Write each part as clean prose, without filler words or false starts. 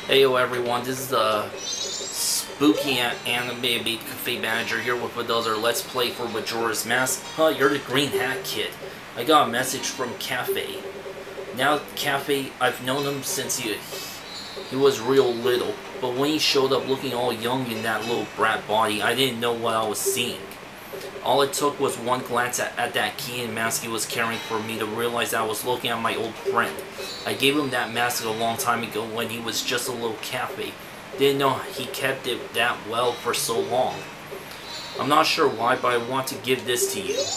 Heyo everyone, this is the spooky anime cafe manager here with another Let's Play for Majora's Mask. Huh, you're the green hat kid. I got a message from Cafe. Now Cafe, I've known him since he was real little, but when he showed up looking all young in that little brat body, I didn't know what I was seeing. All it took was one glance at that key and mask he was carrying for me to realize I was looking at my old friend. I gave him that mask a long time ago when he was just a little Cafe. Didn't know he kept it that well for so long. I'm not sure why, but I want to give this to you.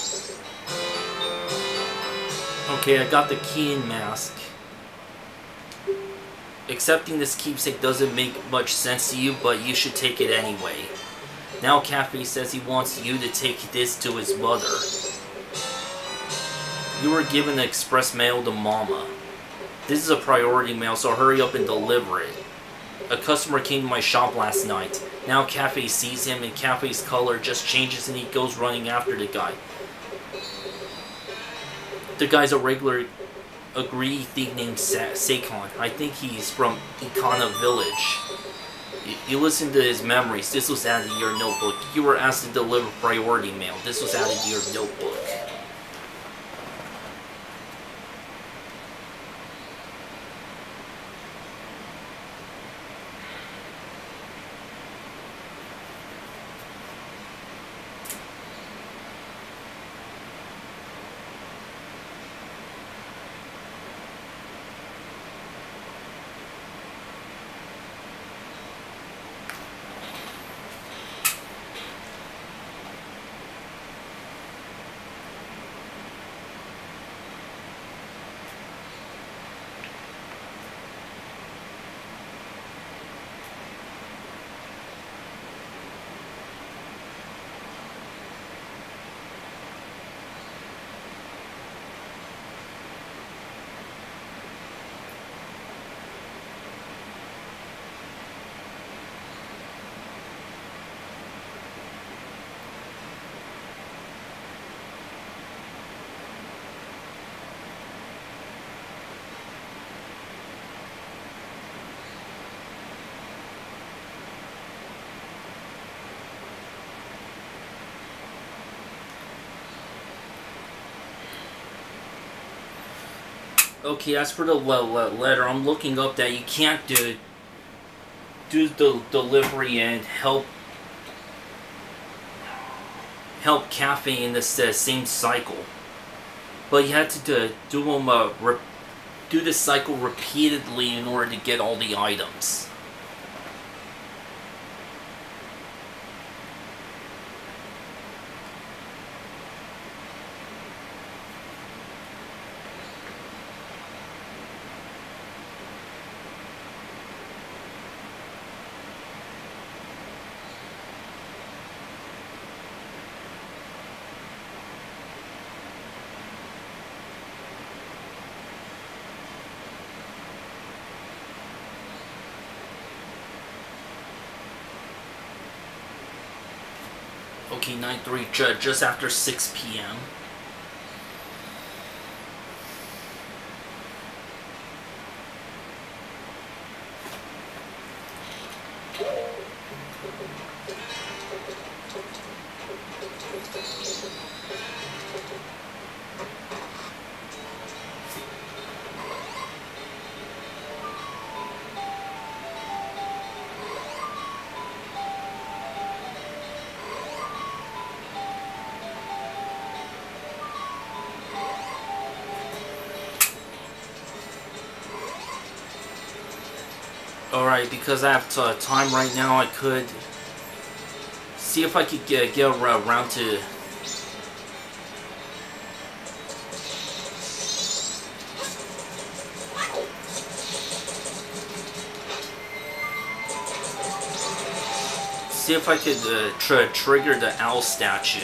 Okay, I got the key and mask. Accepting this keepsake doesn't make much sense to you, but you should take it anyway. Now Cafe says he wants you to take this to his mother. You were given an express mail to Mama. This is a priority mail, so hurry up and deliver it. A customer came to my shop last night. Now Cafe sees him and Cafe's color just changes and he goes running after the guy. The guy's a regular greedy thief named Sakon. I think he's from Ikana Village. You listen to his memories. This was added to your notebook. You were asked to deliver priority mail. This was added to your notebook. Okay, as for the letter, I'm looking up that you can't do the delivery and help Cafe in the same cycle. But you had to do the cycle repeatedly in order to get all the items. Okay, 9-3, just after 6 p.m. Alright, because I have time right now, I could see if I could get around to trigger the owl statue.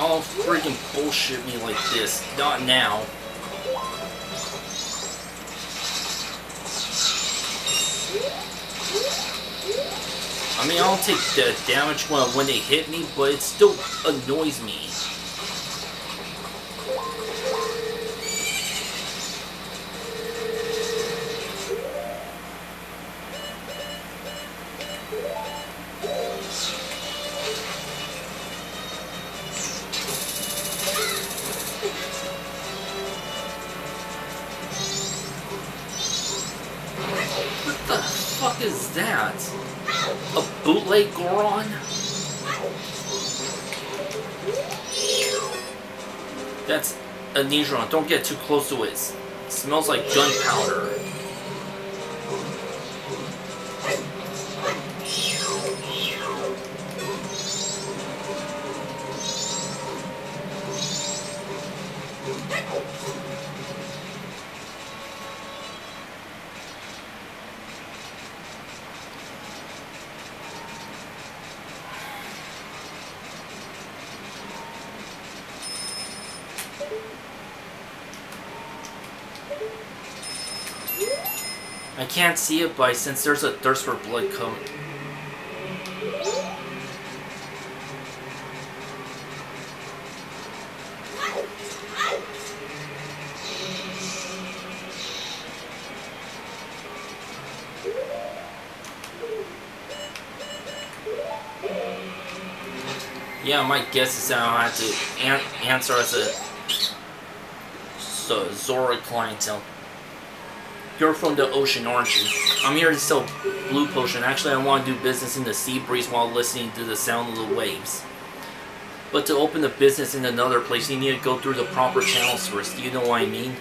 Don't freaking bullshit me like this. Not now. I mean, I'll take the damage when they hit me, but it still annoys me. What the fuck is that? A bootleg Goron? That's a Nidron. Don't get too close to it. It smells like gunpowder. I can't see it, but since there's a thirst for blood coming. Yeah, my guess is that I'll have to answer as a Zora clientele. You're from the ocean, aren't you? I'm here to sell blue potion. Actually, I want to do business in the sea breeze while listening to the sound of the waves. But to open a business in another place, you need to go through the proper channels first. Do you know what I mean?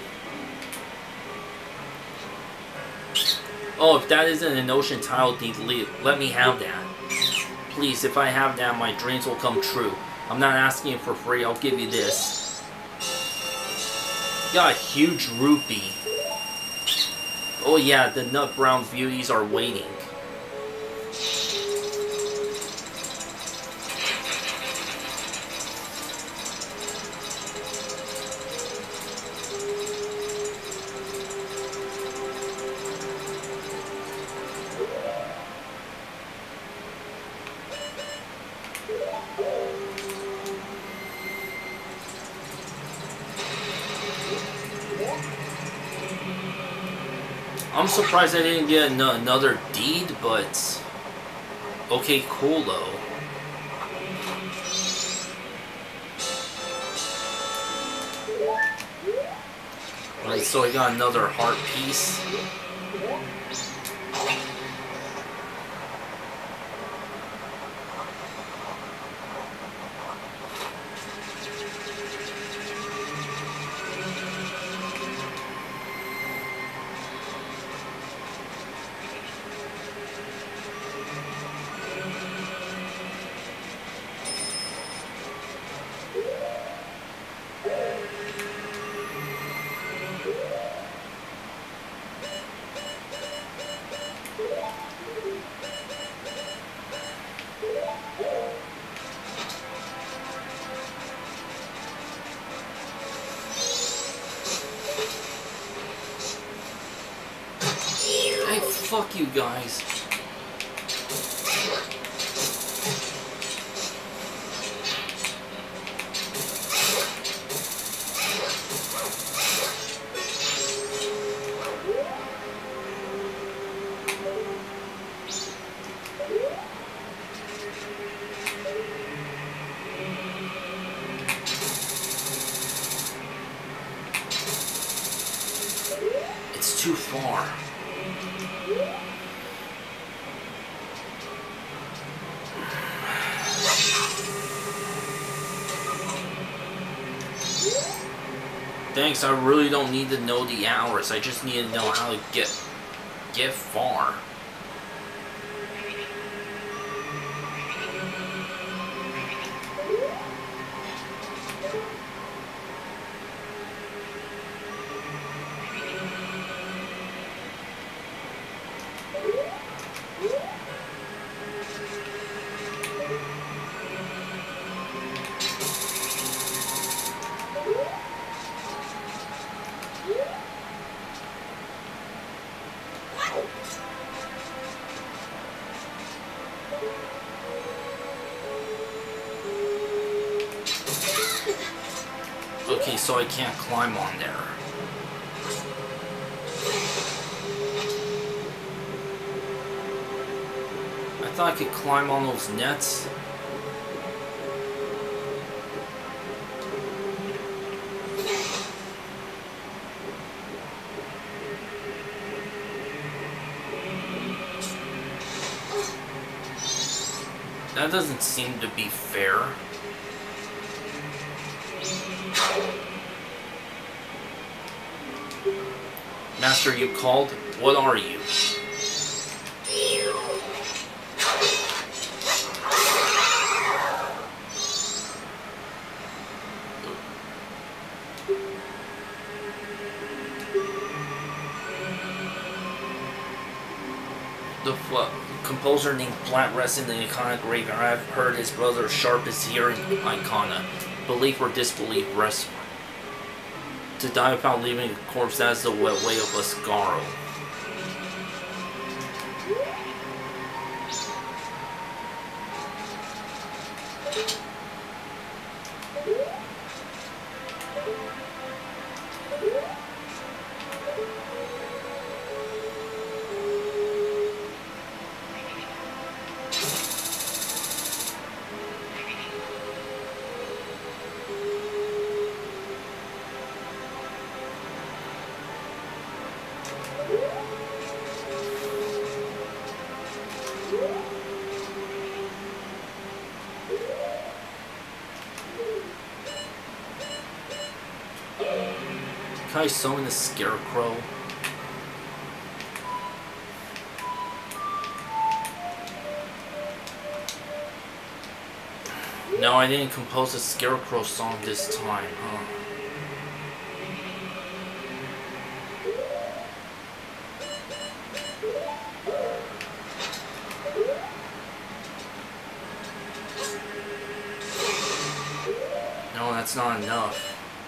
Oh, if that isn't an ocean tile deed, let me have that. Please, if I have that, my dreams will come true. I'm not asking for free. I'll give you this. Got a huge rupee. Oh yeah, the nut brown beauties are waiting. I'm surprised I didn't get another deed, but okay, cool though. Alright, so I got another heart piece. Fuck you guys. It's too far. Thanks, I really don't need to know the hours. I just need to know how to get far. Okay, so I can't climb on there. I thought I could climb on those nets. That doesn't seem to be fair. Master, you called? What are you? The composer named Plant rests in the Icona graveyard. I've heard his brother Sharp is here in Icona. Belief or disbelief rests. To die without leaving a corpse, that is the way of a Scarl. Can I summon the Scarecrow? No, I didn't compose a Scarecrow song this time, huh? No, that's not enough.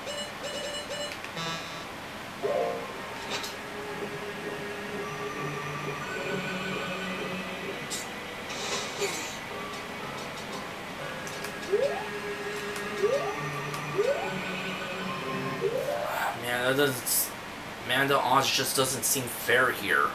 Man, the odds just doesn't seem fair here.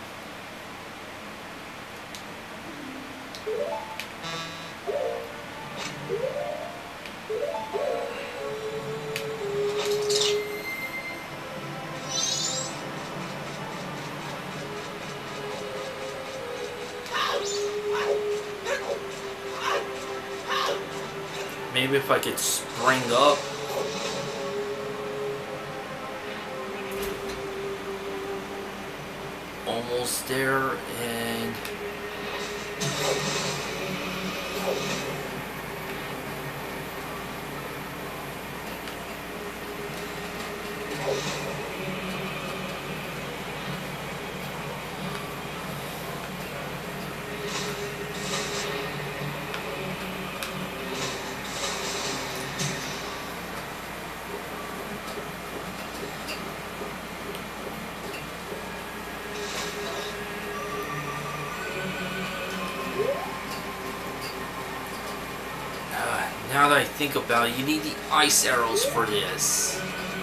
Maybe if I could spring up. Almost there, and now that I think about it, you need the ice arrows for this.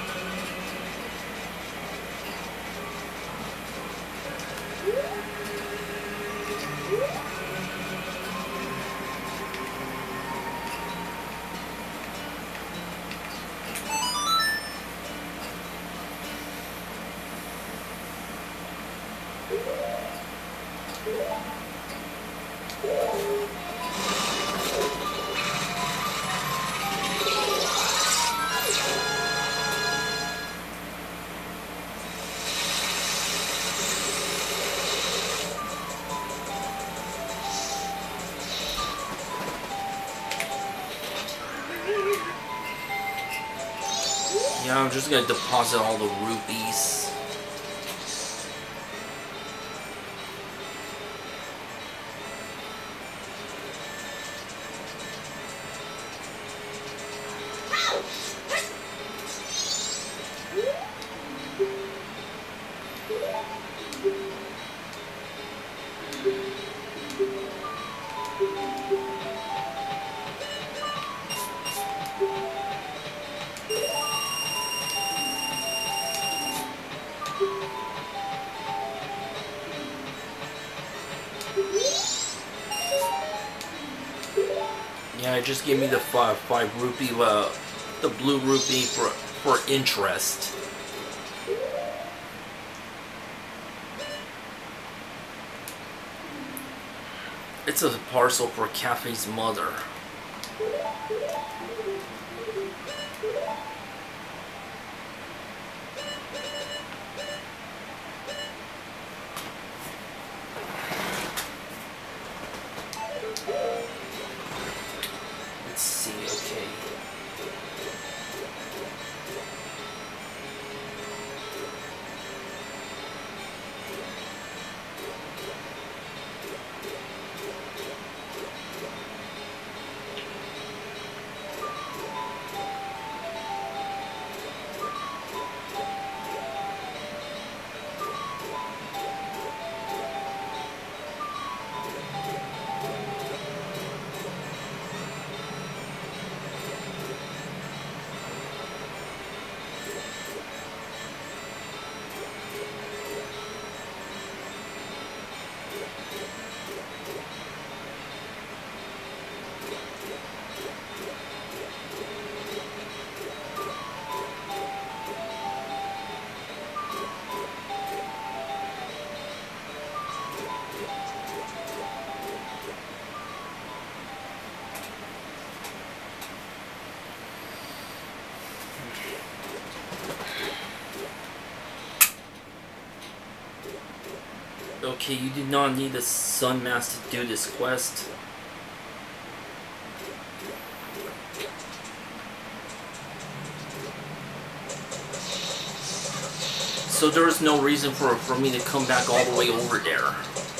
Yeah, I'm just gonna deposit all the rupees. Yeah, just give me the five rupee, the blue rupee for interest. It's a parcel for Cafe's mother. Let's see, okay. Okay, you do not need the Sun Mask to do this quest. So there is no reason for me to come back all the way over there.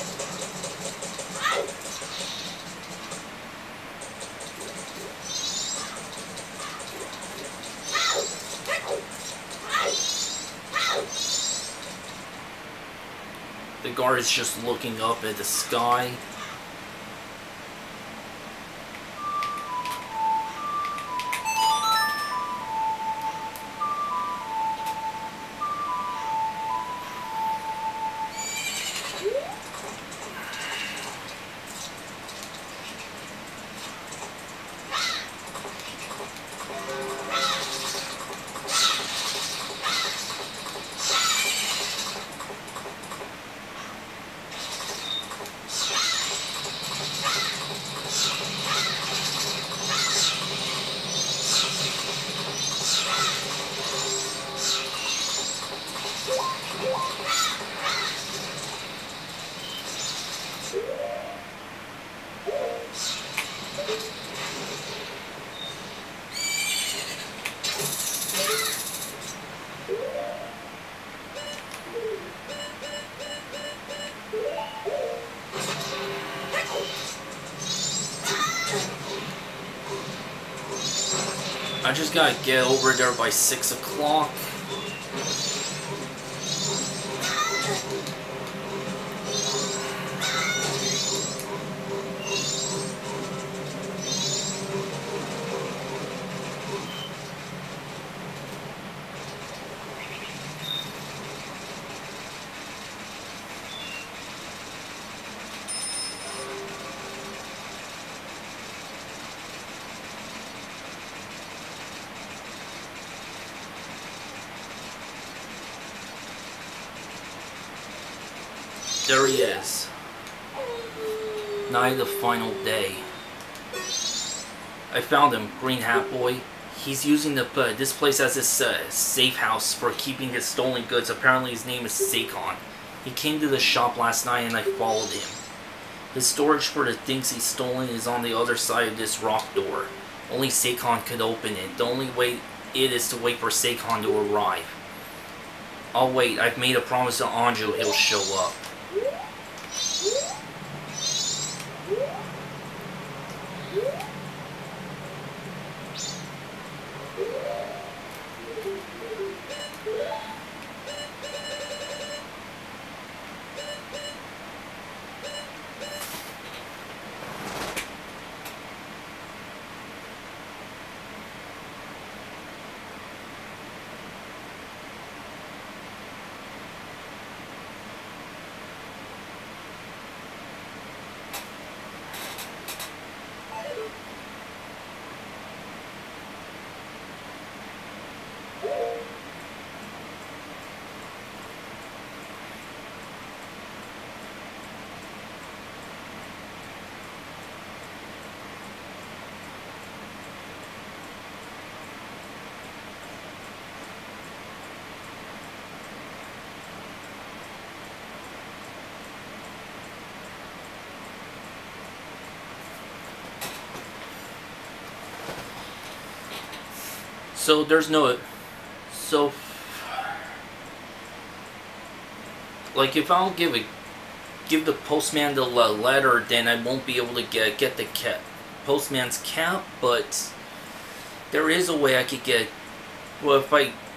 The guard is just looking up at the sky. I just gotta get over there by 6 o'clock. There he is. Night of the final day. I found him, Green Hat Boy. He's using this place as his safe house for keeping his stolen goods. Apparently his name is Seikon. He came to the shop last night and I followed him. His storage for the things he's stolen is on the other side of this rock door. Only Seikon could open it. The only way it is to wait for Seikon to arrive. I'll wait. I've made a promise to Anju he'll show up. So there's no... So... Like, if I don't give the postman the letter, then I won't be able to get the postman's cap, but there is a way I could get... Well, if I